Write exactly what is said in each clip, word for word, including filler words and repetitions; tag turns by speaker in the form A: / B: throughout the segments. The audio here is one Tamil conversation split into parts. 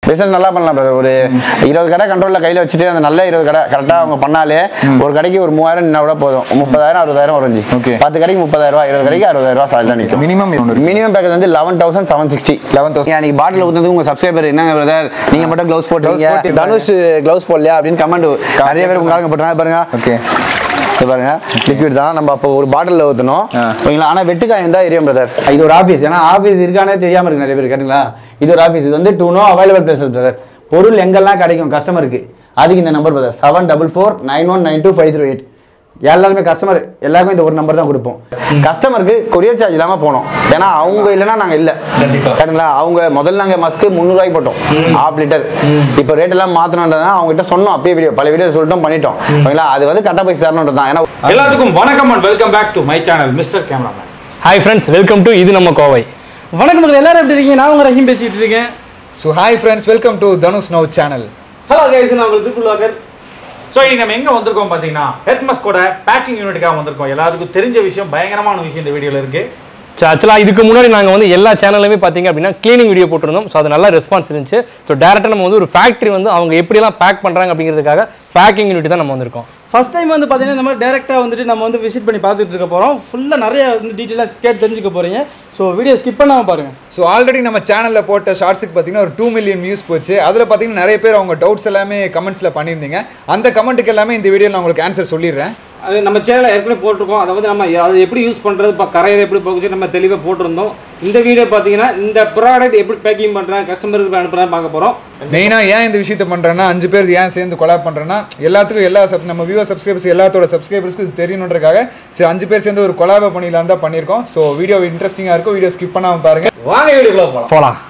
A: பிசினஸ் நல்லா பண்ணலாம் பிரதர். ஒரு இருபது கடை கண்ட்ரோல்ல கையில வச்சுட்டு அந்த நல்ல இருபது கடை கரெக்டா அவங்க பண்ணாலே ஒரு கடைக்கு ஒரு மூவாயிரம் நின்னா கூட போதும். முப்பதாயிரம் அறுபதாயிரம் வரைஞ்சி பத்து கடைக்கு முப்பதாயிரம் ரூபாய் இருபது கடைக்கு அறுபதாயிரம் ரூபாய் சாலரி நிற்கும்.
B: மினிமம்
A: மினிமம் பேக்கேஜ் வந்து eleven thousand seven sixty eleven thousand அன்னைக்கு பாட்டில் ஊற்றுறது உங்க சப்ஸ்கிரைபர் என்னங்க பிரதர் நீங்க மட்டும் க்ளவுஸ் போட்டுருக்கீங்க, தனுஷ் க்ளவுஸ் போடலையா அப்படின்னு கமெண்ட் நிறைய பேர் உங்க போட்டுறாங்க பாருங்க. ஓகே பாருங்க லிக்விட் தான் நம்ம அப்போ ஒரு பாட்டில் ஊற்றணும் ஓகேங்களா. ஆனால் வெட்டுக்காய் இருந்தால் எரியும் பிரதர். இது ஒரு ஆஃபீஸ், ஏன்னா ஆஃபீஸ் இருக்கானே தெரியாமல் இருக்கு நிறைய பேர் கேட்டுங்களா. இது ஒரு ஆஃபீஸ், இது வந்து to know available places brother. பொருள் எங்கெல்லாம் கிடைக்கும் கஸ்டமருக்கு அதுக்கு இந்த number brother seven double four nine one nine two five three eight எல்லாருமே கஸ்டமர் எல்லாருக்கும் இந்த ஒரு நம்பர் தான் கொடுப்போம். கஸ்டமருக்கு கொரியர் சார்ஜ் இல்லாமல் போனோம், ஏன்னா அவங்க இல்லைன்னா நாங்கள் இல்லை கேட்டுங்களா. அவங்க முதல்ல நாங்கள் மஸ்க்கு முந்நூறுவாய்க்கு போட்டோம் ஆஃப் லிட்டர். இப்போ ரேட் எல்லாம் மாற்றணுன்றதான் அவங்ககிட்ட சொன்னோம், அப்பயே வீடியோ பல வீடியோ சொல்லிட்டோம் பண்ணிட்டோம் ஓகேங்களா. அது வந்து கரெக்டாக போய் சேரணுன்றது தான். ஏன்னா
C: எல்லாத்துக்கும் வணக்கம் and welcome back to my channel mister cameraman.
D: Hi friends, welcome to இது நம்ம கோவை.
E: வணக்கம் மக்கள், எல்லாரும் எப்படி இருக்கீங்க? நான் உங்க ரஹீம் பேசிட்டு இருக்கேன்.
B: So hi friends, welcome to Dhanush now channel.
C: Hello guys, நான் உங்களுக்கு திருப்புலாகர். ஸோ இன்னைக்கு நம்ம எங்கே வந்திருக்கோம் பார்த்தீங்கன்னா ஹெட்மஸ்கோட பேக்கிங் யூனிட்டுக்காக வந்திருக்கோம். எல்லாத்துக்கும் தெரிஞ்ச விஷயம், பயங்கரமான விஷயம் இந்த வீடியோவில் இருக்குது.
D: ஸோ ஆக்சுவலாக இதுக்கு முன்னாடி நாங்கள் வந்து எல்லா சேனலுமே பார்த்தீங்க அப்படின்னா க்ளீனிங் வீடியோ போட்டிருந்தோம். ஸோ அது நல்ல ரெஸ்பான்ஸ் இருந்துச்சு. ஸோ டேரெக்டாக நம்ம வந்து ஒரு ஃபேக்ட்ரி வந்து அவங்க எப்படியெல்லாம் பேக் பண்ணுறாங்க அப்படிங்கிறதுக்காக பேக்கிங் யூனிட் தான் நம்ம வந்திருக்கோம்.
E: ஃபர்ஸ்ட் டைம் வந்து பார்த்தீங்கன்னா இந்த மாதிரி டேரெக்டாக வந்துட்டு நம்ம வந்து விசிட் பண்ணி பார்த்துட்டு இருக்க போகிறோம். ஃபுல்லாக நிறைய வந்து டீட்டெயிலாக கேட்டு தெரிஞ்சுக்க போகிறீங்க. ஸோ வீடியோ ஸ்கிப் பண்ணாமல் பாருங்கள்.
B: ஸோ ஆல்ரெடி நம்ம சேனலில் போட்ட ஷார்ட்ஸுக்கு பார்த்தீங்கன்னா ஒரு டூ மில்லியன் வியூஸ் போச்சு. அதில் பார்த்தீங்கன்னா நிறைய பேர் அவங்க டவுட்ஸ் எல்லாமே கமெண்ட்ஸில் பண்ணியிருந்தீங்க. அந்த கமெண்ட்டுக்கு எல்லாமே இந்த வீடியோ நான் உங்களுக்கு ஆன்சர் சொல்லிடுறேன்.
F: அது நம்ம சேனலில் ஏற்கனவே போட்டிருக்கோம். அதை வந்து நம்ம அதை எப்படி யூஸ் பண்ணுறது, இப்போ கரையில் எப்படி போகுச்சு நம்ம தெளிவாக போட்டிருந்தோம். இந்த வீடியோ பார்த்தீங்கன்னா இந்த ப்ராடக்ட் எப்படி பேக்கிங் பண்ணுறாங்க, கஸ்டமருக்கு அனுப்புறாங்க பார்க்க போகிறோம்.
B: மெயினாக ஏன் இந்த விஷயத்தை பண்ணுறேன்னா, அஞ்சு பேர் ஏன் சேர்ந்து கொலாப் பண்ணுறேன்னா, எல்லாத்துக்கும் எல்லா சப் நம்ம வியூவர் சப்ஸ்கிரைபர்ஸ் எல்லாத்தோட சப்ஸ்கிரைபர்ஸ்க்கு இது தெரியணுன்றக்காக சரி அஞ்சு பேர் சேர்ந்து ஒரு கொலாபை பண்ணிடலாம் தான் பண்ணியிருக்கோம். ஸோ வீடியோ இன்ட்ரெஸ்டிங்காக இருக்கும், வீடியோ ஸ்கிப் பண்ணாமல் பாருங்கள்.
F: வாங்க வீடியோக்குள்ள போகலாம்
D: போகலாம்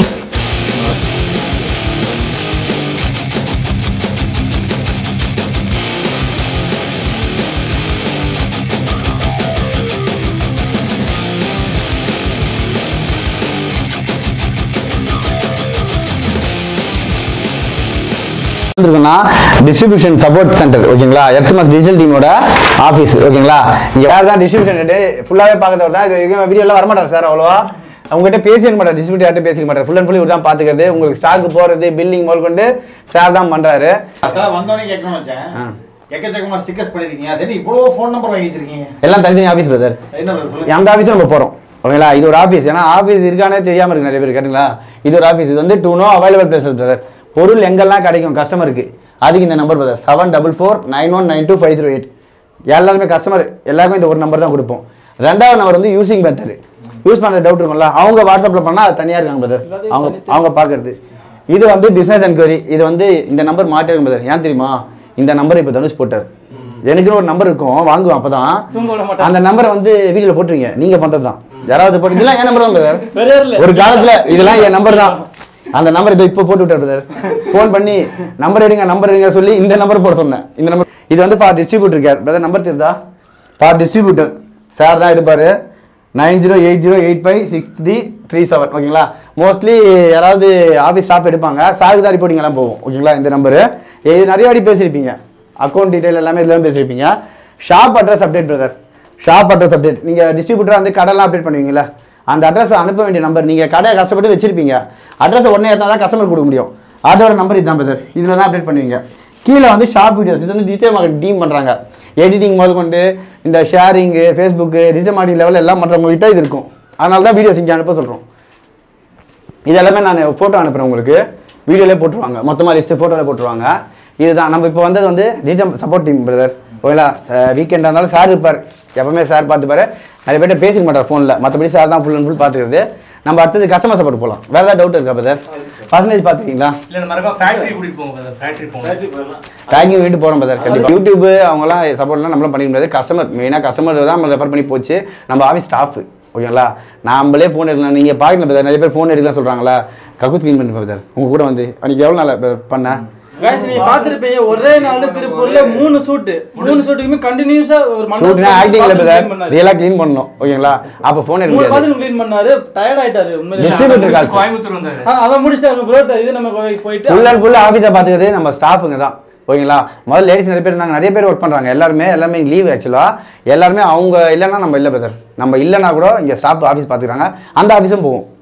A: டிஸ்ட்ரிபியூஷன் சப்போர்ட் சென்டர் ஓகேங்களா. எர்த்மஸ் டிஜிட்டல் டீமோட ஆஃபீஸ் ஓகேங்களா. இங்கே யார் தான் டிஸ்ட்ரிபியூஷன் ஃபுல்லாகவே பார்க்கறவர் தான். இது வீடியோலாம் வரமாட்டார் சார் அவ்வளோவா. அவங்ககிட்ட பேசிக்க மாட்டார், டிஸ்ட்ரிபியூட்டர் யார்கிட்ட பேசிக்க மாட்டார். ஃபுல் அண்ட் ஃபுல் இவர் தான் பார்த்துக்கிறது. உங்களுக்கு ஸ்டாக்கு போகிறது பில்லிங் முதல் கொண்டு சார் தான் பண்ணுறாரு.
C: அதான் வந்தோடனே கேட்கணும்னு வச்சேன். எக்கச்சக்கமா ஸ்டிக்கர்ஸ் பண்ணிருக்கீங்க, அது என்ன இவ்வளோ ஃபோன் நம்பர் வாங்கி வச்சிருக்கீங்க?
A: எல்லாம் தனித்தனி ஆஃபீஸ் பிரதர்.
C: என்ன பிரதர் சொல்லுங்க.
A: அந்த ஆஃபீஸ் நம்ம போகிறோம் ஓகேங்களா. இது ஒரு ஆஃபீஸ், ஏன்னா ஆஃபீஸ் இருக்கானே தெரியாமல் இருக்கு நிறைய பேர் கேட்டுங்களா. இது ஒரு ஆஃபீஸ், இது வந்து to know available places brother. பொருள் எங்கெல்லாம் கிடைக்கும் கஸ்டமருக்கு அதுக்கு இந்த number brother seven double four nine one nine two five three eight எல்லாருமே கஸ்டமர் எல்லாருக்கும் இந்த ஒரு நம்பர் தான் கொடுப்போம். ரெண்டாவது நம்பர் வந்து யூசிங் மெத்தட், யூஸ் பண்ணுற டவுட் இருக்கும்ல, அவங்க வாட்ஸ்அப்பில் பண்ணால் அது தனியாக இருக்காங்க பிரதர், அவங்க அவங்க பார்க்கறது. இது வந்து பிஸ்னஸ் என்கொயரி, இது வந்து இந்த நம்பர் மாட்டிருக்கும் பிரதர். ஏன் தெரியுமா, இந்த நம்பர் இப்போ தனுஷ் போட்டார். எனக்குன்னு ஒரு நம்பர் இருக்கும் வாங்குவோம், அப்போ தான் அந்த நம்பரை வந்து வீடியோவில் போட்டுருவீங்க. நீங்கள் பண்ணுறது தான் யாராவது போட்டு இதெல்லாம் என் நம்பர் தான் பிரதர். ஒரு காலத்தில் இதெல்லாம் என் நம்பர் தான். அந்த நம்பர் இதை இப்போ போட்டு விட்டார் பிரதர். ஃபோன் பண்ணி நம்பர் எடுங்க நம்பர் எடுங்க சொல்லி இந்த நம்பர் போட சொன்னேன். இந்த நம்பர் இது வந்து for distributor care brother. Number தெரியுதா, ஃபார் டிஸ்ட்ரிபியூட்டர் சார் தான் எடுப்பார். Nine zero eight zero eight five six three three seven ஓகேங்களா. மோஸ்ட்லி யாராவது ஆஃபீஸ் ஸ்டாஃப் எடுப்பாங்க, சாருக்கு தான் ரிப்போர்ட்டிங் எல்லாம் போகும் ஓகேங்களா. இந்த நம்பரு இது நிறைய வாட்டி பேசியிருப்பீங்க, அக்கௌண்ட் டீட்டெயில் எல்லாமே இதெல்லாம் பேசியிருப்பீங்க. Shop address update brother, shop address update. நீங்கள் டிஸ்ட்ரிபியூட்டராக வந்து கடைலாம் அப்டேட் பண்ணுவீங்களா, அந்த அட்ரஸ் அனுப்ப வேண்டிய நம்பர். நீங்கள் கடையை கஷ்டப்பட்டு வச்சிருப்பீங்க, அட்ரஸ் உடனே ஏற்றா தான் கஸ்டமர் கொடுக்க முடியும். அதோட நம்பர் இதுதான் பிரதர், இதில் தான் அப்டேட் பண்ணுவீங்க. கீழே வந்து ஷாப் வீடியோஸ், இது வந்து டிஜிட்டல் மார்க்கெட் டீம் பண்ணுறாங்க. எடிட்டிங் முதல் கொண்டு இந்த ஷேரிங்கு ஃபேஸ்புக்கு டிஜிட்டல் மார்க்கெட்டிங் லெவலில் எல்லாம் பண்ணுறவங்ககிட்ட இது இருக்கும். அதனால தான் வீடியோஸ் இங்கே அனுப்ப சொல்கிறோம். இது எல்லாமே நான் ஃபோட்டோ அனுப்புகிறேன் உங்களுக்கு, வீடியோலே போட்டுருவாங்க, மொத்தமாக லிஸ்ட்டு ஃபோட்டோவில் போட்டுருவாங்க. இதுதான் நம்ம இப்போ வந்தது வந்து டிஜிட்டல் சப்போர்ட் டீம் பிரதர் ஓகேங்களா. வீக்கெண்டாக இருந்தாலும் சார் இருப்பார், எப்பவுமே சார் பார்த்துப்பாரு. நிறைய பேர்ட்ட பேசிக்க மாட்டார் ஃபோனில், மற்றபடி சார் தான் ஃபுல் அண்ட் ஃபுல் பார்த்துக்கிறது. நம்ம அடுத்தது கஸ்டமர் சப்போர்ட் போகலாம். வேறு ஏதாவது டவுட் இருக்கா பிரதர்? பர்சன்டேஜ் பார்த்துக்கிங்களா?
D: ஃபேக்ட்ரி கூட்டிட்டு போங்க பிரதர், ஃபேக்ட்ரி போங்க.
A: பேக்கிங் வீட்டு போகிறோம் பிரதர். கண்டிப்பாக யூடியூப் அவங்களாம் சப்போர்ட்லாம் நம்மளும் பண்ணிக்க முடியாது. கஸ்டமர் மெயினாக கஸ்டமர் தான் நம்ம ரெஃபர் பண்ணி போச்சு. நம்ம ஆஃபீஸ் ஸ்டாஃப் ஓகேங்களா. நாமளே ஃபோன் எடுக்கலாம். நீங்கள் பார்க்கல பிரதர், நிறைய பேர் ஃபோன் எடுக்கலாம் சொல்கிறாங்களா. கக்கூஸ் க்ளீன் பண்ணி பிரதர் உங்கள் கூட வந்து அன்றைக்கி எவ்வளோ நாள் பண்ணேன்
E: गाइस நீ பாத்துருப்பீங்க ஒரே நாள்ல திருப்பூர்ல மூணு ஷூட் மூணு ஷூட்டுக்குமே கண்டினியூஸா ஒரு மணி
A: ஷூட்னா ஆக்டிங்ல பிரதர் ரியலா க்ளீன் பண்ணனும் ஓகேங்களா. அப்ப ஃபோன் எடுங்க
E: மூணு பாத்து க்ளீன் பண்ணாரு, டயர்ட் ஆயிட்டாரு உண்மையிலே.
A: டிஸ்ட்ரிபியூட்டர் கால்
F: கோயம்புத்தூர் வந்தாரு.
E: அத முடிச்சிட்டாங்க ப்ரோ. இது நம்ம போயிட்டு
A: ஃபுல் அண்ட் ஃபுல் ஆபீஸை பாத்துக்கிறது நம்ம ஸ்டாஃப்ங்க தான் ஓகேங்களா. முதல்ல லேடிஸ் நிறைய பேர் இருந்தாங்க, நிறைய பேர் ஒர்க் பண்ணுறாங்க. எல்லாருமே எல்லாருமே லீவ் ஆக்சுவலாக எல்லாருமே அவங்க இல்லைன்னா நம்ம இல்லை பிரதர். நம்ம இல்லைனா கூட இங்கே ஸ்டாஃப் ஆஃபீஸ் பார்த்துக்கிறாங்க. அந்த ஆஃபீஸும் போவோம்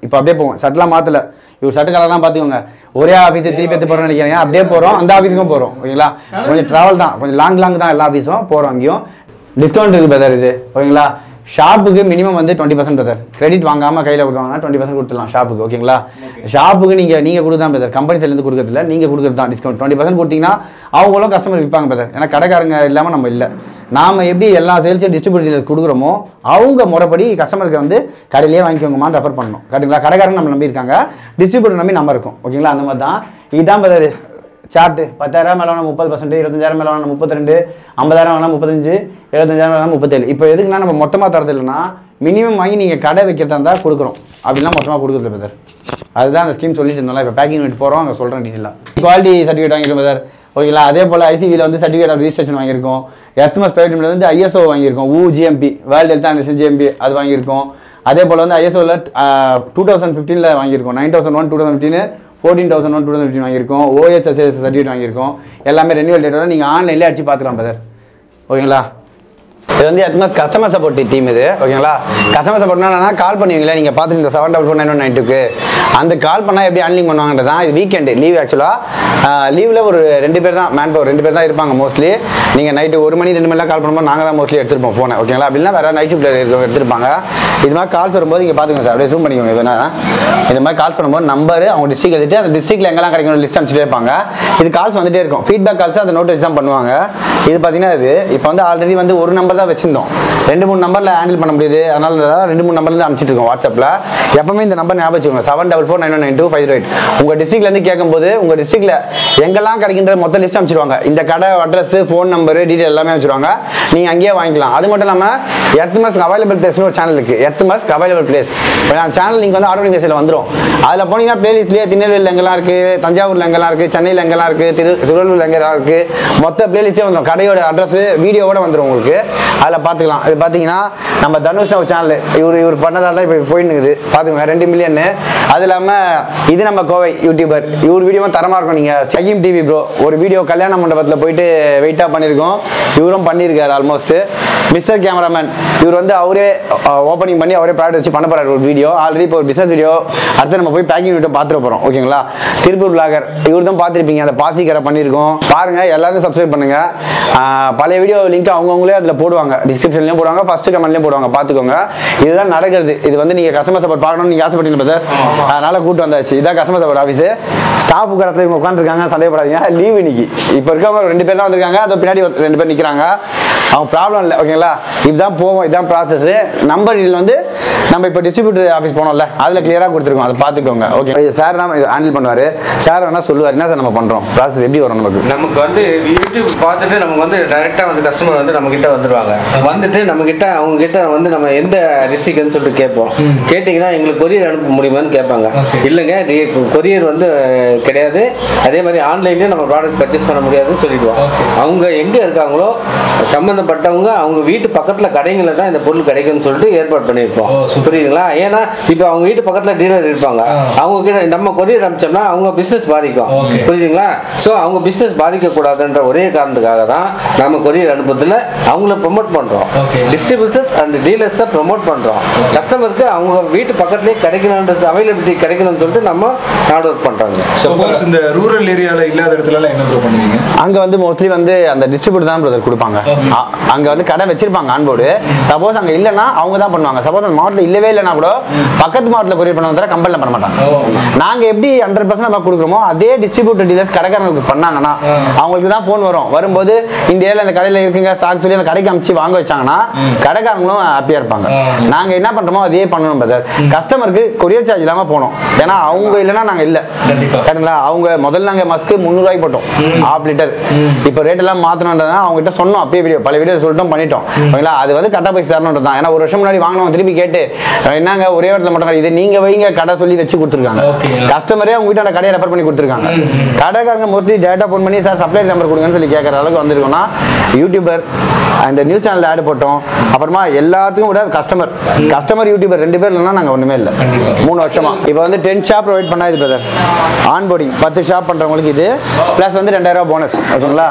A: இப்போ அப்படியே போவோம், ஷர்ட்லாம் மாற்றல, இவர் ஷர்ட் கலர்லாம் பார்த்துக்கோங்க. ஒரே ஆஃபீஸு திருப்பி எடுத்து போகிறோம்னு நினைக்கிறீங்க, அப்படியே போகிறோம், அந்த ஆஃபீஸுக்கும் போகிறோம். ஓகேங்களா, கொஞ்சம் ட்ராவல் தான், கொஞ்சம் லாங் லாங் தான் எல்லா ஆஃபீஸும் போகிறோம். அங்கேயும் டிஸ்கவுண்ட் இருக்குது பிரதர் இது. ஓகேங்களா, ஷாப்புக்கு மினிமம் வந்து டுவெண்ட்டி பர்சன்ட் பிரதர், கிரெடிட் வாங்காமல் கையில் கொடுத்தாங்கன்னா டுவெண்ட்டி பர்சன்ட் கொடுத்துலாம் ஷாப்புக்கு. ஓகேங்களா, ஷாப்புக்கு நீங்கள் நீங்கள் கொடுதான் பிரதர், கம்பெனி சைட்லேருந்து கொடுக்குறதில்ல, நீங்கள் கொடுக்குறது தான் டிஸ்கவுண்ட். டுவெண்ட்டி பர்சன்ட் கொடுத்தீங்கன்னா அவங்களும் கஸ்டமர் விற்பாங்க பிரதர். ஏன்னா கடைக்காரங்க இல்லாமல் நம்ம இல்லை, நாம் எப்படி எல்லா சேல்ஸ் டிஸ்ட்ரிபியூட்டர்ஸ் கொடுக்குறோமோ அவங்க முறைப்படி கஸ்டமருக்கு வந்து கடையிலேயே வாங்கிக்கோங்கம்மான்னு ரெஃபர் பண்ணணும். கரெக்டுங்களா, கடைக்காரங்க நம்ம நம்பி இருக்காங்க, டிஸ்ட்ரிபியூட்டர் நம்பி நம்ம இருக்கும். ஓகேங்களா, அந்த மாதிரி தான் இதுதான் பிரதர் சார்ட்டு. பத்தாயிரம் மேலே வேணா முப்பது பர்சன்ட், இருபத்தஞ்சாயிரம் மேலே வேணா முப்பத்தி ரெண்டு, ஐம்பதாயிரம் வேணா முப்பத்தஞ்சு, எழுபத்தஞ்சாயிரம் வேணா முப்பத்தேழு. இப்போ எதுக்குன்னா நம்ம மொத்தமாக தரது இல்லைன்னா மினிமம் வாங்கி நீங்கள் கடை வைக்கிறதா இருந்தால் கொடுக்குறோம், அப்படிலாம் மொத்தமாக கொடுக்குறது பிரதர். அதுதான் அந்த ஸ்கீம் சொல்லிட்டு இருந்தாலும் இப்போ பேக்கிங் யூனிட் போகிறோம், அங்கே சொல்கிறேன் டீட்டெயிலாக. குவாலிட்டி சர்டிஃபிகேட் வாங்கியிருக்கோம் பிரதர். ஓகேங்களா, அதே போல் ஐசிவியில் வந்து சர்டிஃபிகேட் ஆஃப் ரிஜிஸ்ட்ரேஷன் வாங்கியிருக்கோம். எர்த்மஸ் பிரைவேட் லிமிடெட் வந்து ஐஎஸ்ஓ வாங்கியிருக்கோம், ஊ GMP world health and GMP அது வாங்கியிருக்கோம். அதே போல் வந்து ஐஎஸ்ஓவில் டூ தௌசண்ட் ஃபிஃப்டீனில் வாங்கியிருக்கோம், nine thousand one two thousand fifteen fourteen thousand one two thousand fifteen வாங்கியிருக்கோம். ஓஹெச்எஸ்எஸ் சர்டிஃபிகேட் வாங்கியிருக்கோம். எல்லாமே ரெனியூவல் டேட்டோட நீங்கள் ஆன்லைன்லேயே அடிச்சு பார்த்துக்கலாம் பிரதர். ஓகேங்களா, இது வந்து எத்தனை கஸ்டமர் சப்போர்ட் டீம் இது. ஓகேங்களா, கஸ்டமர் சப்போர்ட்னா என்னன்னா கால் பண்ணுவீங்களா நீங்கள் பார்த்துட்டு இந்த seven double four nine one nine டூக்கு அந்த கால் பண்ணால் எப்படி ஹேண்ட்லிங் பண்ணுவாங்கன்றது தான். இது வீக்கெண்டு லீவ், ஆக்சுவலாக லீவில் ஒரு ரெண்டு பேர் தான், மேன் பவர் ரெண்டு பேர் தான் இருப்பாங்க மோஸ்ட்லி. நீங்கள் நைட்டு ஒரு மணி ரெண்டு மணிலாம் கால் பண்ணும்போது நாங்கள் தான் மோஸ்ட்லி எடுத்துருப்போம் ஃபோனை. ஓகேங்களா, அப்படின்னா வேறு நைட் ஷிஃப்ட்டில் இருக்க எடுத்துருப்பாங்க. இது மாதிரி கால்ஸ் வரும்போது இங்கே பார்த்துக்கோங்க சார், அப்படியே ஜூம் பண்ணிக்கோங்க. இதுனா இந்த மாதிரி கால்ஸ் பண்ணும்போது நம்பர் அவங்க டிஸ்ட்ரிக் எழுதிட்டு அந்த டிஸ்ட்ரிக்டில் எங்கெல்லாம் கிடைக்கணும் லிஸ்ட் அனுப்பிச்சிட்டே இருப்பாங்க. இது கால்ஸ் வந்துட்டே இருக்கும், ஃபீட்பேக் கால்ஸ் அந்த நோட் வச்சு தான் பண்ணுவாங்க. இது பார்த்தீங்கன்னா இது இப்போ வந்து ஆல்ரெடி வந்து ஒரு நம்பர் தான் வச்சிருந்தோம், ரெண்டு மூணு நம்பரில் ஹேண்டில் பண்ண முடியுது, அதனால ரெண்டு மூணு நம்பர்லேருந்து அனுப்பிச்சிட்டு இருக்கோம் வாட்ஸ்அப்பில். எப்பவுமே இந்த நம்பர் ஞாபகம் வச்சுக்கோங்க, seven double four nine one nine two five zero eight. உங்கள் டிஸ்ட்ரிக்ட்லேருந்து கேட்கும்போது உங்கள் டிஸ்ட்ரிக்ட்டில் எங்கெல்லாம் கிடைக்கின்ற மொத்த லிஸ்ட் அனுப்பிச்சிடுவாங்க. இந்த கடை அட்ரஸ், ஃபோன் நம்பர், டீட்டெயில் எல்லாமே வச்சுருவாங்க, நீங்கள் அங்கேயே வாங்கிக்கலாம். அது மட்டும் இல்லாமல் எர்த்மஸ்க் அவைலபிள் பிளேஸ்னு ஒரு சேனல் இருக்குது, எர்த்மஸ்க் அவைலபிள் பிளேஸ். அந்த சேனல் நீங்கள் வந்து ஆட்டோமேட்டிக் பேஸில் வந்துடும். அதில் போனீங்கன்னா பிளேலிஸ்ட்லேயே திருநெல்வேலியில் எங்கெல்லாம் இருக்குது, தஞ்சாவூரில் எங்கெல்லாம் இருக்குது, சென்னையில் எங்கெல்லாம் இருக்குது, திரு திருவள்ளூரில் எங்கெல்லாம் இருக்குது, மொத்த பிளேலிஸ்ட்டே வந்துடும். கடையோட அட்ரஸ் வீடியோவோட வந்துடும் உங்களுக்கு, அதில் பார்த்துக்கலாம். இது பார்த்தீங்கன்னா நம்ம தனுஷ் ஒரு சேனல், இவர் இவர் பண்ணதால் தான் இப்போ போயின்னு இருக்குது பார்த்துக்கோங்க, ரெண்டு மில்லியன். அது இல்லாமல் இது நம்ம கோவை யூடியூபர், இவர் வீடியோவும் தரமாக இருக்கும். நீங்கள் சகிம் டிவி ப்ரோ ஒரு வீடியோ கல்யாண மண்டபத்தில் போயிட்டு வெயிட்டாக பண்ணியிருக்கோம், இவரும் பண்ணியிருக்காரு ஆல்மோஸ்ட். மிஸ்டர் கேமராமேன் இவர் வந்து அவரே ஓப்பனிங் பண்ணி அவரே ப்ராடக்ட் வச்சு பண்ண போகிறார் ஒரு வீடியோ. ஆல்ரெடி இப்போ ஒரு பிஸ்னஸ் வீடியோ அடுத்து நம்ம போய் பேக்கிங் வீடியோ பார்த்துட்டு போகிறோம். ஓகேங்களா, திருப்பூர் பிளாகர் இவர் தான் பார்த்துருப்பீங்க, அந்த பாசிக்கரை பண்ணியிருக்கோம் பாருங்கள், எல்லாரும் சப்ஸ்கிரைப் பண்ணுங்கள். பழைய வீடியோ லிங்க் அவங்கவுங்களே அதில் போடுவாங்க, டிஸ்கிரிப்ஷன்லேயும் போடுவாங்க, ஃபஸ்ட்டு கமெண்ட்லேயும் போடுவாங்க, பார்த்துக்கோங்க. இதுதான் நடக்கிறது. இது வந்து நீங்கள் கஸ்டமர் சப்போர்ட் பார்க்கணும்னு நீங்கள் ஆசைப்பட்டீங்க சார், அதனால் கூப்பிட்டு வந்தாச்சு. இதான் கஸ்டமர் சப்போர்ட் ஆஃபீஸு. ஸ்டாஃப் கடத்தில் இவங்க உட்காந்துருக்காங்க, சந்தேகப்படாதீங்க, லீவ் இன்னைக்கு. இப்போ இருக்கவங்க ரெண்டு பேர் தான் வந்திருக்காங்க, அதை பின்னாடி ரெண்டு பேர் நிற்கிறாங்க, அவங்க ப்ராப்ளம் இல்லை. ஓகேங்களா, இதுதான் போவோம், இதுதான் ப்ராசஸ். நம்பர் இதில் வந்து நம்ம இப்போ டிஸ்ட்ரிபியூட்டர் ஆஃபீஸ் போனோம்ல, அதில் கிளியராக கொடுத்துருக்கோம், அதை பார்த்துக்கோங்க. ஓகே, சார் தான் ஹேண்டில் பண்ணுவார். சார் வேணால் சொல்லுவார் என்ன சார் நம்ம பண்ணுறோம், ப்ராசஸ் எப்படி வரும் நமக்கு.
G: நமக்கு வந்து யூடியூப் பார்த்துட்டு நமக்கு வந்து டைரெக்டாக வந்து கஸ்டமர் வந்து நம்மக்கிட்ட வந்துடுவாங்க. வந்துட்டு நம்மக்கிட்ட அவங்கக்கிட்ட வந்து நம்ம எந்த டிஸ்ட்ரிக்ட்னு சொல்லிட்டு கேட்போம். கேட்டிங்கன்னா எங்களுக்கு கொரியர் அனுப்ப முடியுமான்னு கேட்பாங்க. இல்லைங்க கொரியர் வந்து கிடையாது, அதே மாதிரி ஆன்லைன்லேயும் நம்ம ப்ராடக்ட் பர்ச்சேஸ் பண்ண முடியாதுன்னு சொல்லிடுவோம். அவங்க எங்கே இருக்காங்களோ சம்மந்தப்பட்டவங்க அவங்க வீட்டு பக்கத்தில் கடைகளில் தான் இந்த பொருள் கிடைக்கும்னு சொல்லிட்டு ஏற்பாடு பண்ணியிருப்போம். புரியுதுங்களா, ஏன்னா இப்போ அவங்க வீட்டு பக்கத்தில் டீலர் இருப்பாங்க, அவங்க கிட்ட நம்ம கொரியர் அனுப்பிச்சோம்னா அவங்க பிஸ்னஸ் பாதிக்கும். புரியுதுங்களா, ஸோ அவங்க பிஸ்னஸ் பாதிக்கக்கூடாதுன்ற ஒரே காரணத்துக்காக தான் நம்ம கொரியர் அனுப்புறதுல அவங்கள ப்ரொமோட் பண்ணுறோம். டிஸ்ட்ரிபியூட்டர் அண்ட் டீலர்ஸை ப்ரொமோட் பண்ணுறோம். கஸ்டமருக்கு அவங்க வீட்டு பக்கத்துலேயே கிடைக்கணுன்றது அவைலபிலிட்டி கிடைக்கணும்னு சொல்லிட்டு நம்ம ஹார்ட் ஒர்க் பண்ணுறாங்க.
B: சப்போஸ் இந்த ரூரல் ஏரியாவில் இல்லாத இடத்துலலாம் என்ன ப்ரோ பண்ணுவீங்க?
A: அங்கே வந்து மோஸ்ட்லி வந்து அந்த டிஸ்ட்ரிபியூட்டர் தான் பிரதர் கொடுப்பாங்க. அங்கே வந்து கடை வச்சிருப்பாங்க ஆன்போர்டு. சப்போஸ் அங்கே இல்லைன்னா அவங்க தான் பண்ணுவாங்க. சப்போஸ் அந்த மாவட்டத்தில் இல்லவே இல்லைன்னா கூட பக்கத்து மாவட்டத்தில் கொரியர் பண்ண தவிர கம்பெனியில் பண்ண மாட்டாங்க. நாங்கள் எப்படி ஹண்ட்ரட் பர்சன்ட் நம்ம கொடுக்குறோமோ அதே டிஸ்ட்ரிபியூட்டர் டீலர்ஸ் கடைக்காரங்களுக்கு பண்ணாங்கன்னா அவங்களுக்கு தான் ஃபோன் வரும். வரும்போது இந்த ஏரியா இந்த கடையில் இருக்குங்க ஸ்டாக் சொல்லி அந்த கடைக்கு அமைச்சு வாங்க வச்சாங்கன்னா கடைக்காரங்களும் ஹாப்பியாக இருப்பாங்க. நாங்கள் என்ன பண்ணுறோமோ அதே பண்ணணும் பிரதர். கஸ்டமருக்கு கொரியர் சார்ஜ் இல்லாமல் போனோம். ஏன்னா அவங்க இல்லைன்னா நாங்கள் இல்லை கரெக்டுங்களா. அவங்க முதல்ல நாங்கள் மஸ்க்கு முந்நூறுவாய்க்கு போட்டோம் ஆஃப் லிட்டர். இப்போ ரேட் எல்லாம் மாற்றணுன்றதா அவங்ககிட்ட சொன்னோம். அப்பயே வீடியோ பல வீடியோ சொல்லிட்டோம் பண்ணிட்டோம். ஓகேங்களா, அது வந்து கரெக்டாக போய் தரணுன்றது தான். ஏன்னா ஒரு வருஷம் முன்னாடி வாங்கினவங்க திருப்பி கேட்டு என்னங்க ஒரே இடத்துல மட்டும் இது நீங்கள் வைங்க கடை சொல்லி வச்சு கொடுத்துருக்காங்க. கஸ்டமரே அவங்க வீட்டு அந்த கடையை ரெஃபர் பண்ணி கொடுத்துருக்காங்க. கடைக்காரங்க மோஸ்ட்லி டேட்டா ஃபோன் பண்ணி சார் சப்ளை நம்பர் கொடுங்கன்னு சொல்லி கேட்குற அளவுக்கு வந்திருக்கோம்னா யூடியூபர் அந்த நியூஸ் சேனலில் ஆட் போட்டோம். அப்புறமா எல்லாத்துக்கும் விட கஸ்டமர் கஸ்டமர் யூடியூபர் ரெண்டு பேர் இல்லைன்னா நாங்கள் ஒன்றுமே இல்லை. மூணு வருஷமா இப்போ வந்து டென் ஷாப் ப்ரொவைட் பண்ணா இது பிரதர். ஆன் போர்டிங் பத்து ஷாப் பண்ணுறவங்களுக்கு இது ப்ளஸ் வந்து ரெண்டாயிரம் ரூபா போனஸ். ஓகேங்களா,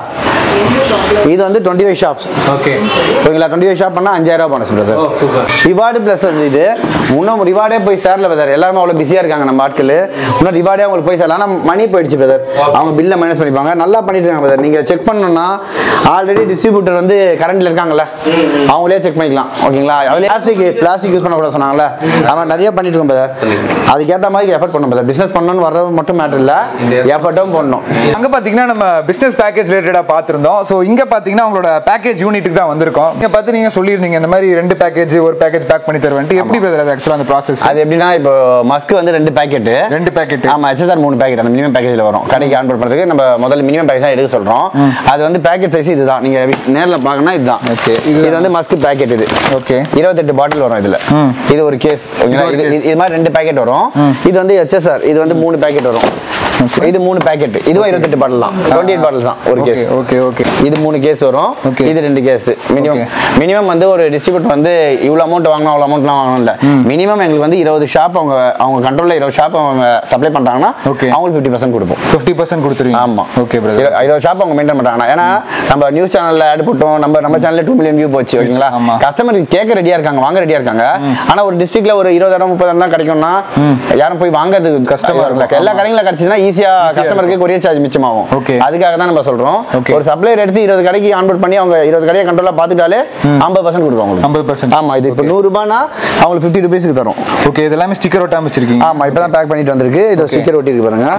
A: இது வந்து டுவெண்ட்டி ஃபைவ் ஷாப்ஸ்.
B: ஓகே
A: ஓகேங்களா? டுவெண்ட்டி ஃபைவ் ஷாப் பண்ணால் அஞ்சாயிரம் ரூபா bonus brother.
B: Super.
A: Reward plus இது இன்னும் ரிவார்டே போய் சேரல பிரதர். எல்லாருமே அவ்வளோ பிஸியாக இருக்காங்க நம்ம ஆட்கள். இன்னும் ரிவார்டே அவங்களுக்கு போய் சேரலாம். ஆனால் மணி போயிடுச்சு பிரதர். அவங்க பில்லை மைனஸ் பண்ணிப்பாங்க. நல்லா பண்ணிட்டு இருக்காங்க பிரதர். நீங்கள் செக் பண்ணணும்னா ஆல்ரெடி டிஸ்ட்ரிபியூட்டர் வந்து கரண்ட்ல இருக்காங்கல்ல, அவங்களே செக் பண்ணிக்கலாம். ஓகேங்களா? அதில் பிளாஸ்டிக் பிளாஸ்டிக் யூஸ் பண்ணக்கூடாது சொன்னாங்கல்ல, அவன் நிறைய பண்ணிட்டு இருக்கோம் பிரதர். அதுக்கேற்ற மாதிரி எஃபர்ட் பண்ணணும் பிரதர். பிஸ்னஸ் பண்ணணும்னு வர்றது மட்டும் மேட்டர் இல்லை, எஃபர்ட்டும் பண்ணணும்.
B: அங்கே பார்த்தீங்கன்னா நம்ம பிஸ்னஸ் பேக்கேஜ் ரிலேட்டடாக பார்த்துருந்தோம். ஸோ இங்கே பார்த்தீங்கன்னா உங்களோட பேக்கேஜ் யூனிட்டுக்கு தான் வந்திருக்கோம். இங்கே பார்த்து நீங்கள் சொல்லியிருந்தீங்க இந்த மாதிரி ரெண்டு பேக்கேஜ் ஒரு பேக்கேஜ் பேக் பண்ணி தருவேன். எப்படி பிரதர் அது ஆக்சுவலாக அந்த ப்ராசஸ்?
A: அது எப்படின்னா இப்போ மஸ்க் வந்து ரெண்டு பேக்கெட்
B: ரெண்டு பேக்கெட்
A: ஆமா ஹெச்எஸ்ஆர் மூணு பேக்கெட் அந்த மினிமம் பேக்கேஜ்ல வரும். கடைக்கு ஆன் பண்றதுக்கு நம்ம முதல்ல மினிமம் பேக்கேஜ் தான் எடுக்க சொல்றோம். அது வந்து பேக்கெட் சைஸ் இதுதான். நீங்க நேர்ல பார்க்கணும் இதுதான். ஓகே. இது வந்து மஸ்க் பேக்கெட். இது ஓகே இருபத்தெட்டு பாட்டில் வரும் இதுல. இது ஒரு கேஸ். இது இது மாதிரி ரெண்டு பேக்கெட் வரும். இது வந்து ஹெச்எஸ்ஆர் இது வந்து மூணு பேக்கெட் வரும். இது மூணு பேக்கெட். இதுவும் இருபத்தெட்டு பாட்டில் தான். இருபத்தி எட்டு பாட்டில் தான் ஒரு கேஸ்.
B: Okay okay.
A: இது மூணு கேஸ் வரும். இது ரெண்டு கேஸ். மினிமம் மினிமம் வந்து ஒரு டிஸ்ட்ரிபியூட்டர் வந்து இவ்வளவு அமௌண்ட் வாங்கணும் அவ்வளவு அமௌண்ட்லாம் வாங்கணும் இல்ல. மினிமம் எங்களுக்கு வந்து இருபது ஷாப் அவங்க அவங்க கண்ட்ரோல்ல இருபது ஷாப் அவங்க சப்ளை பண்றாங்கன்னா அவங்களுக்கு ஃபிஃப்டி பர்சன்ட் கொடுப்போம்.
B: ஃபிஃப்டி பர்சன்ட் கொடுத்துருவீங்க.
A: ஆமா
B: ஓகே பிரதர்.
A: இருபது ஷாப் அவங்க மெயின்டைன் பண்றாங்கன்னா ஏன்னா நம்ம நியூஸ் சேனல்ல ஆட் போட்டோம். நம்ம நம்ம சேனல்ல டூ மில்லியன் வியூ போச்சு. ஓகேங்களா? கஸ்டமர் கேட்க ரெடியா இருக்காங்க, வாங்க ரெடியா இருக்காங்க. ஆனா ஒரு டிஸ்ட்ரிக்ட்ல ஒரு இருபதாயிரம் முப்பதாயிரம் தான் கிடைக்கும்னா யாரும் போய் வாங்குறது கஷ்டமா இருக்கும். எல்லா கடைகளிலும் கிடைச்சுன்னா ஈஸியா கஸ்டமருக்கு கொரியர் சார்ஜ் மிச்சமாகும். அதுக்காக தான் நம்ம சொல்றோம் ஒரு சப்ளையர் எடுத்து இருபது கடைக்கு ஆன்போர்ட் பண்ணி அவங்க இருபது கடையை கண்ட்ரோலா பார்த்துட்டாலே ஐம்பது பர்சன்ட் கொடுக்குறோம். ஐம்பது பர்சன்ட். ஆமா இது இப்போ நூறு ரூபாய்னா அவங்களுக்கு ஃபிஃப்டி ருபீஸ்க்கு தரும்.
B: ஓகே. இது எல்லாமே ஸ்டிக்கர் ஒட்டாம வச்சிருக்கீங்க?
A: ஆமா இப்பதான் பேக் பண்ணிட்டு வந்திருக்கு. இது ஸ்டிக்கர் ஒட்டி இருக்கு பாருங்க.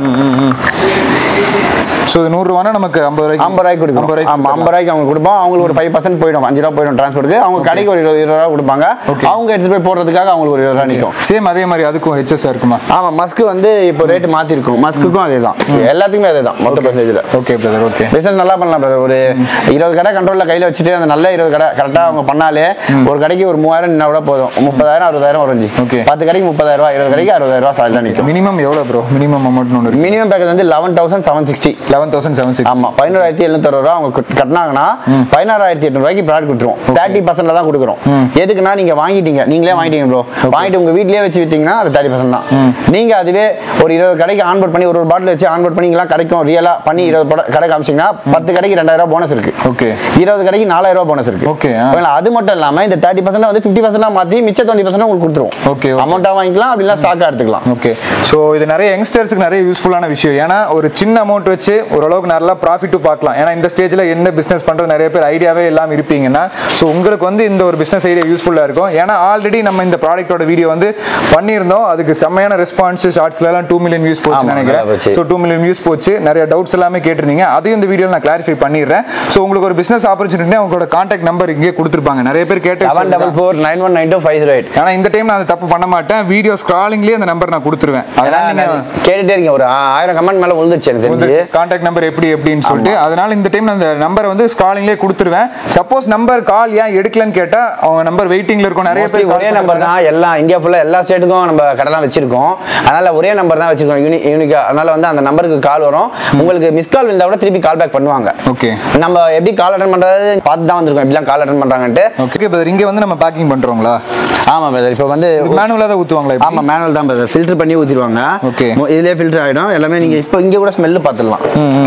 B: ஸோ நூறு ரூபானா நமக்கு ஐம்பது ரூபாய்க்கு
A: ஐம்பது ரூபாய்க்கு கொடுக்கும். ஆமா ஐம்பது ரூபாய்க்கு அவங்க கொடுப்போம். அவங்களுக்கு ஒரு ஃபைவ் பர்சன்ட் போயிடும். அஞ்சு ரூபா போயிடும் டிரான்ஸ்போர்ட்டுக்கு. அவங்க கடைக்கு ஒரு இருபது இருபது ரூபா கொடுப்பாங்க. அவங்க எடுத்து போய் போடுறதுக்காக அவங்களுக்கு ஒரு இருபது ரூபா நிற்கும்.
B: சேம் அதே மாதிரி அதுக்கும் ஹெச்எஸ்ஆர் இருக்குமா?
A: ஆமா மஸ்க்கு வந்து இப்போ ரேட் மாத்தி இருக்கும். மஸ்க்குக்கும் அதே தான். எல்லாத்துக்குமே அதே தான் மொத்த பர்சன்டேஜ்ல.
B: Okay brother. ஓகே.
A: பிசினஸ் நல்லா பண்ணலாம் பிரதர். ஒரு இருபது கடை கண்ட்ரோல்ல கையில வச்சுட்டு அந்த நல்ல இருபது கடை கரெக்டா அவங்க பண்ணாலே ஒரு கடைக்கு ஒரு மூவாயிரம் நின்னா கூட போதும். முப்பதாயிரம் அறுபதாயிரம் வரும். ஓகே. பத்து கடைக்கு முப்பதாயிரம் ரூபாய், இருபது கடைக்கு அறுபதாயிரம் ரூபாய் சாலரி நிற்கும்.
B: மினிமம் எவ்வளவு ப்ரோ? மினிமம் அமௌண்ட் ஒன்று.
A: மினிமம் பேக்கேஜ் வந்து eleven thousand seven sixty
B: eleven thousand seven sixty
A: ஆமா பதினோராயிரத்தி எழுநூத்தி அறுபது ரூபா அவங்க கட்டினாங்கன்னா பதினாறாயிரத்தி எட்நூறு ரூபாய்க்கு ப்ராடக்ட் கொடுத்துருவோம். தேர்ட்டி பர்சன்ட்ல தான் கொடுக்குறோம். எதுக்குன்னா நீங்க வாங்கிட்டீங்க, நீங்களே வாங்கிட்டீங்க ப்ரோ. வாங்கிட்டு உங்க வீட்லயே வச்சு வித்தீங்கன்னா அது தேர்ட்டி பர்சன்ட் தான். நீங்க அதுவே ஒரு இருபது கடைக்கு ஆன்போர்ட் பண்ணி ஒரு ஒரு பாட்டில் வச்சு ஆன்போர்ட் பண்ணிங்களா கிடைக்கும். ரியலா பண்ணி இருபது கடை காமிச்சிங்கன்னா பத்து கடைக்கு ரெண்டாயிரம் ரூபாய் போனஸ் இருக்கு. ஓகே. இருபது கடைக்கு நாலாயிரம் ரூபாய் போனஸ் இருக்கு. ஓகே. அது மட்டும் இல்லாம இந்த தேர்ட்டி பர்சன்ட் வந்து ஃபிஃப்டி பர்சன்ட் மாத்தி மிச்ச டுவெண்ட்டி பர்சன்ட் உங்களுக்கு கொடுத்துருவோம். ஓகே. அமௌண்ட்டா வாங்கிக்கலாம், அப்படின்னா ஸ்டாக்கா எடுத்துக்கலாம்.
B: ஓகே. ஸோ இது நிறைய யங்ஸ்டர்ஸ்க்கு நிறைய யூஸ்ஃபுல்லான விஷயம். ஏன்னா ஒரு சின்ன அமௌண்ட் வச்சு ஓரளவுக்கு நல்லா ப்ராஃபிட்டும் பார்க்கலாம். ஏன்னா இந்த ஸ்டேஜில் என்ன பிஸ்னஸ் பண்ணுறது நிறைய பேர் ஐடியாவே இல்லாமல் இருப்பீங்கன்னா ஸோ உங்களுக்கு வந்து இந்த ஒரு பிஸ்னஸ் ஐடியா யூஸ்ஃபுல்லாக இருக்கும். ஏன்னா ஆல்ரெடி நம்ம இந்த ப்ராடக்ட்டோட வீடியோ வந்து பண்ணியிருந்தோம். அதுக்கு செம்மையான ரெஸ்பான்ஸ். ஷார்ட்ஸ்லாம் டூ மில்லியன் வியூஸ் போச்சு நினைக்கிறேன். ஸோ டூ மில்லியன் வியூஸ் போச்சு. நிறைய டவுட்ஸ் எல்லாமே கேட்டிருந்தீங்க. அதையும் இந்த வீடியோவில் நான் கிளாரிஃபை பண்ணிடுறேன். ஸோ உங்களுக்கு ஒரு பிஸ்னஸ் ஆப்பர்ச்சுனிட்டி அவங்களோட கான்டாக்ட் நம்பர் இங்கே கொடுத்துருப்பாங்க. நிறைய பேர் கேட்டு
A: seven double four nine one nine two five zero eight.
B: ஆனால் இந்த டைம் நான் தப்பு பண்ண மாட்டேன். வீடியோ ஸ்க்ராலிங்லேயே அந்த நம்பர் நான் கொடுத்துருவேன். அதெல்லாம் நீங்கள்
A: கேட்டுட்டே இருக்கீங்க. ஒரு ஆயிரம் கமெண்ட் மேலே விழுந்துச்சு
B: கான்டாக்ட் நம்பர் எப்படி எப்படின்னு சொல்லிட்டு. அதனால இந்த டைம் அந்த நம்பரை வந்து ஸ்க்ராலிங்லேயே கொடுத்துருவேன். சப்போஸ் நம்பர் கால் ஏன் எடுக்கலன்னு கேட்டால் அவங்க நம்பர் வெயிட்டிங்ல இருக்கும். நிறைய பேர்
A: ஒரே நம்பர் தான். எல்லா இந்தியா ஃபுல்லாக எல்லா ஸ்டேட்டுக்கும் நம்ம கடைலாம் வச்சிருக்கோம். அதனால ஒரே நம்பர் தான் வச்சிருக்கோம் யூனி யூனிக்கா. அதனால வந்து அந்த நம்பருக்கு கால் வரும். உங்களுக்கு மிஸ் கால் இருந்தால் கூட திருப்பி கால் பேக் பண்ணுவாங்க. ஓகே. நம்ம எப்படி கால் அட்டன் பண்றது பார்த்து தான் வந்திருக்கோம். எப்படிலாம் கால் அட்டன் பண்றாங்கன்ட்டு.
B: Okay brother. இங்கே வந்து நம்ம பேக்கிங் பண்றோங்களா?
A: ஆமா பிரதர். இப்போ வந்து
B: மேனுவலாக தான் ஊற்றுவாங்களா?
A: ஆமா மேனுவல் தான் பிரதர். ஃபில்டர் பண்ணி ஊற்றிடுவாங்க.
B: ஓகே.
A: இதுலேயே ஃபில்டர் ஆகிடும் எல்லாமே. நீங்க இப்போ இங்கே கூட ஸ்மெல்லு பார்த்துடலாம்.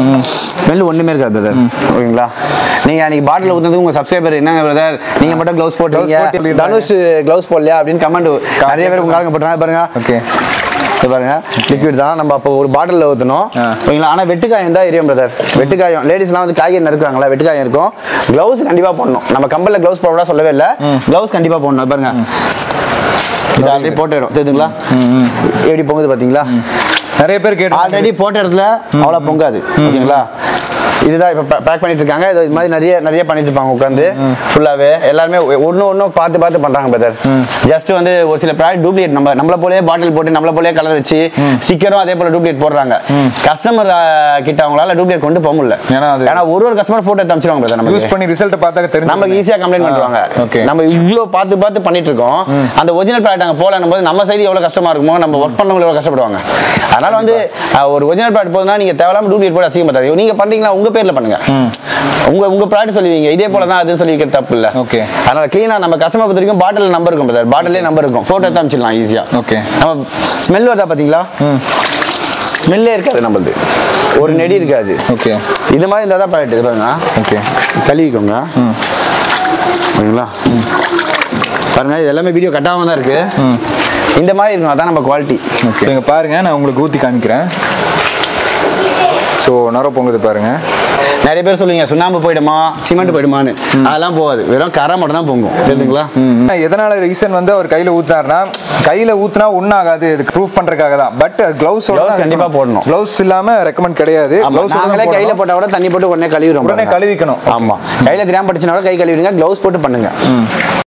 A: ஸ்மெல் ஒன்றுமே இருக்காது பிரதர். ஓகேங்களா? நீங்க அன்னைக்கு பாட்டில் ஊற்றுனதுக்கு உங்க சப்ஸ்கிரைபர் என்னங்க பிரதர் நீங்க மட்டும் க்ளவுஸ் போட்டீங்க, தனுஷ் க்ளவுஸ் போடலையா அப்படின்னு கமெண்ட் நிறைய பேர் உங்க போட்டாங்க பாருங்க. ஓகே பாருங்க லிக்விட் தான். நம்ம அப்போ ஒரு பாட்டிலில் ஊற்றணும். ஓகேங்களா? ஆனால் வெட்டுக்காயம் தான் எரியும் பிரதர். வெட்டுக்காயம் லேடிஸ்லாம் வந்து காய்கறி நறுக்குறாங்களா, வெட்டுக்காயம் இருக்கும். க்ளவுஸ் கண்டிப்பாக போடணும். நம்ம கம்பலில் க்ளவுஸ் போடலாம் சொல்லவே இல்லை. க்ளவுஸ் கண்டிப்பாக போடணும். பாருங்க இது ஆல்ரெடி போட்டுடும் தெரியுதுங்களா? எப்படி பொங்குது பார்த்தீங்களா?
B: நிறைய பேர் கேட்டு
A: ஆல்ரெடி போட்ட இடத்துல அவ்வளோ பொங்காது. ஓகேங்களா? இதுதான் இப்போ பேக் பண்ணிட்டு இருக்காங்க. இது மாதிரி நிறைய நிறைய பண்ணிட்டு இருப்பாங்க உட்காந்து ஃபுல்லாகவே. எல்லாருமே ஒன்று ஒன்றும் பார்த்து பார்த்து பண்ணுறாங்க பிரதர். ஜஸ்ட் வந்து ஒரு சில ப்ராடக்ட் டூப்ளிகேட் நம்ம நம்மள போலே பாட்டில் போட்டு நம்மள போலே கலர் வச்சு ஸ்டிக்கரும் அதே போல டூப்ளிகேட் போடுறாங்க. கஸ்டமர் கிட்ட அவங்களால டூப்ளிகேட் கொண்டு போக முடியல. ஏன்னா ஒரு ஒரு கஸ்டமர் ஃபோட்டோ எடுத்து அனுப்பிச்சிடுவாங்க பிரதர். நம்ம யூஸ் பண்ணி ரிசல்ட் பார்த்தா தெரியும். நமக்கு ஈஸியாக கம்ப்ளைண்ட் பண்ணுவாங்க. நம்ம இவ்வளோ பார்த்து பார்த்து பண்ணிட்டு இருக்கோம். அந்த ஒரிஜினல் ப்ராடக்ட் அங்கே போகலன்னும் போது நம்ம சைடு எவ்வளோ கஷ்டமா இருக்குமோ, நம்ம ஒர்க் பண்ணவங்க எவ்வளோ கஷ்டப்படுவாங்க. அதனால வந்து ஒரு ஒரிஜினல் ப்ராடக்ட் போதுன்னா நீங்க தேவையில்லாம டூப்ளிகேட் போட அசிங்கம் பார்த்தாது. நீங்க பண்றீங்களா உங்க பேர்ல பண்ணுங்க. உங்க உங்க ப்ராடக்ட் சொல்லுவீங்க இதே போல தான் அதுன்னு சொல்லி தப்பு இல்ல. ஓகே. அதனால க்ளீனா நம்ம கஸ்டமர் பொறுத்த வரைக்கும் பாட்டில் நம்பர் இருக்கும் பிரதர். பாட்டிலே நம்பர் இருக்கும். போட்டோ எடுத்து அனுப்பிச்சிடலாம் ஈஸியா. ஓகே. நம்ம ஸ்மெல் வருதா பாத்தீங்களா? ஸ்மெல்லே இருக்காது நம்மளுது. ஒரு நெடி இருக்காது.
B: ஓகே.
A: இந்த மாதிரி இருந்தால் தான் பாக்கெட் இது பாருங்க.
B: ஓகே.
A: கழுவிக்கோங்க.
B: ம்.
A: ஓகேங்களா? பாருங்க இது எல்லாமே வீடியோ கட்டாமல் தான் இருக்கு. இந்த மாதிரி இருக்கணும், அதான் நம்ம குவாலிட்டி.
B: ஓகே. இங்கே பாருங்க, நான் உங்களுக்கு ஊற்றி காமிக்கிறேன். ஸோ நுர பொங்குது பாருங்க.
A: நிறைய பேர் சொல்லுவீங்க சுண்ணாம்பு போயிடுமா சிமெண்ட் போயிடுமான்னு. அதெல்லாம் போகாது, வெறும் கரை மட்டும் தான் பொங்கும். தெரியுதுங்களா?
B: எதனால ரீசன் வந்து அவர் கையில் ஊற்றினார்னா, கையில் ஊற்றினா ஒன்றும் ஆகாது, இதுக்கு ப்ரூஃப் பண்ணுறதுக்காக தான். பட் க்ளவுஸ்
A: கண்டிப்பாக போடணும்.
B: க்ளவுஸ் இல்லாமல் ரெக்கமெண்ட் கிடையாது.
A: நாங்களே கையில் போட்டால் கூட தண்ணி போட்டு உடனே கழுவிடுவோம்.
B: உடனே கழுவிக்கணும்.
A: ஆமாம், கையில் தெரியாமல் படிச்சுனா கூட கை கழுவிடுங்க. க்ளவுஸ் போட்டு பண்ணுங்க.